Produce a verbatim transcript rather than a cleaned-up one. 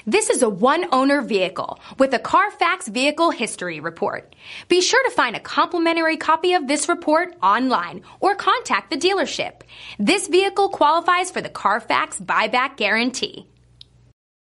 This is a one-owner vehicle with a Carfax Vehicle History Report. Be sure to find a complimentary copy of this report online or contact the dealership. This vehicle qualifies for the Carfax Buyback Guarantee.